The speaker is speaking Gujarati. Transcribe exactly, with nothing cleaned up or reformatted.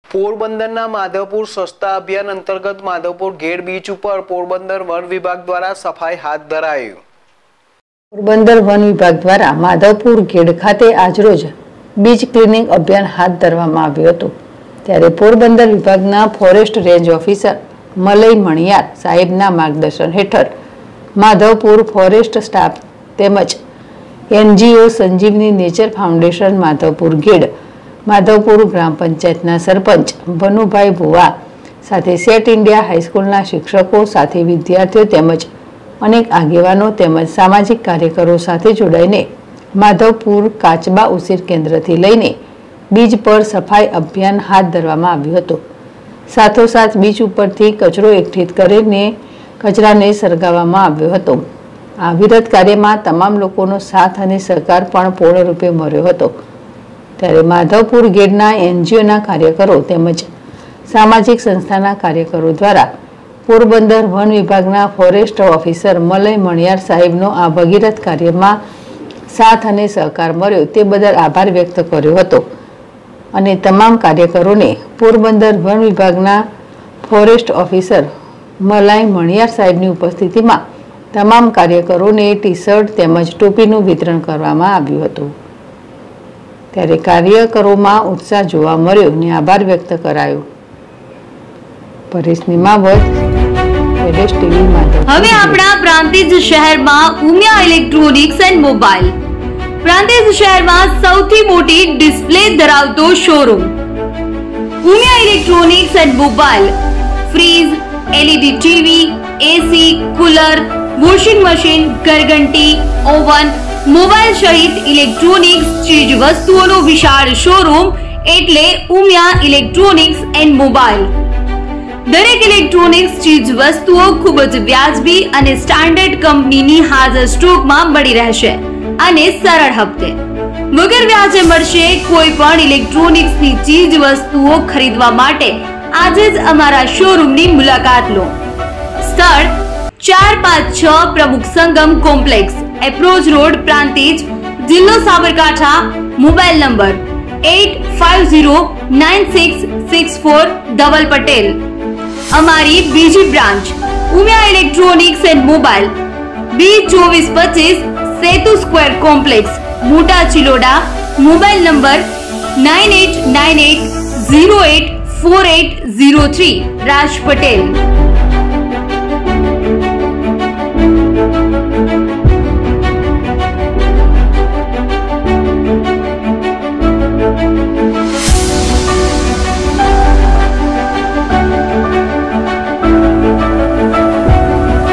પોરબંદરના માધવપુર સ્વચ્છતા અભિયાન અંતર્ગત માધવપુર ગેટ બીચ ઉપર પોરબંદર વન વિભાગ દ્વારા સફાઈ હાથ ધરાઈ। પોરબંદર વન વિભાગ દ્વારા માધવપુર ગેટ ખાતે આજરોજ બીચ ક્લીનિંગ અભિયાન હાથ ધરવામાં આવ્યું હતું। ત્યારે પોરબંદર વિભાગના forest range officer Malay Maniyar સાહેબના માર્ગદર્શન હેઠળ માધવપુર ફોરેસ્ટ સ્ટાફ તેમજ NGO Sanjivani nature foundation Madhavpur Ged Madhavpur ગ્રામ પંચાયતના સરપંચ ભનુભાઈ ભુવા સાથે સેટ ઇન્ડિયા હાઈસ્કૂલના શિક્ષકો સાથે વિદ્યાર્થીઓ તેમજ અનેક આગેવાનો તેમજ સામાજિક કાર્યકરો સાથે જોડાઈને માધવપુર કાચબા ઉછેર કેન્દ્રથી લઈને બીચ પર સફાઈ અભિયાન હાથ ધરવામાં આવ્યું હતું। સાથોસાથ બીચ ઉપરથી કચરો એકઠીત કરીને કચરાને સળગાવવામાં આવ્યો હતો। આ વિરત કાર્યમાં તમામ લોકોનો સાથ અને સહકાર પણ પૂર્ણરૂપે મળ્યો હતો। ત્યારે માધવપુર ગેડના એનજીઓના કાર્યકરો તેમજ સામાજિક સંસ્થાના કાર્યકરો દ્વારા પોરબંદર વન વિભાગના ફોરેસ્ટ ઓફિસર મલય મણિયાર સાહેબનો આ ભગીરથ કાર્યમાં સાથ અને સહકાર મળ્યો તે બદલ આભાર વ્યક્ત કર્યો હતો અને તમામ કાર્યકરોને પોરબંદર વન વિભાગના ફોરેસ્ટ ઓફિસર મલય મણિયાર સાહેબની ઉપસ્થિતિમાં તમામ કાર્યકરોને ટી શર્ટ તેમજ ટોપીનું વિતરણ કરવામાં આવ્યું હતું। ત્યારે કાર્યકરોમાં ઉત્સાહ જોવા મળ્યો અને આભાર વ્યક્ત કરાયો। પરેશ નિમાવત, એડેશ ટીવી માધવપુર। હવે આપણા પ્રાંતિજ શહેરમાં Umiya electronics and mobile Prantij શહેરમાં સૌથી મોટી ડિસ્પ્લે ધરાવતો showroom Umiya electronics and mobile fridge, LED TV, AC, cooler, washing machine, ઘરઘંટી, ઓવન, મોબાઈલ સહિત ઇલેક્ટ્રોનિક્સ ચીજ વસ્તુઓનો વિશાળ શોરૂમ એટલે ઉમિયા ઇલેક્ટ્રોનિક્સ એન્ડ મોબાઈલ। દરેક ઇલેક્ટ્રોનિક્સ ચીજ વસ્તુઓ ખૂબ જ વ્યાજબી અને સ્ટાન્ડર્ડ કંપનીની હાજર સ્ટોકમાં મળી રહેશે અને સરળ હપ્તે વગર વ્યાજે મળશે। કોઈ પણ ઇલેક્ટ્રોનિક્સની ચીજ વસ્તુઓ ખરીદવા માટે આજે જ અમારા શોરૂમની મુલાકાત લો। સ્થળ ચાર પાંચ છ Pramukh Sangam complex, approach road, Prantij, જિલ્લો Sabarkantha. Mobile number eight five zero nine six six four Dhaval Patel. અમારી બીજી branch Umiya electronics and mobile B ચોવીસ પચીસ Setu square complex, Mota Chiloda. Mobile number nine eight nine eight zero eight four eight zero three Raj Patel.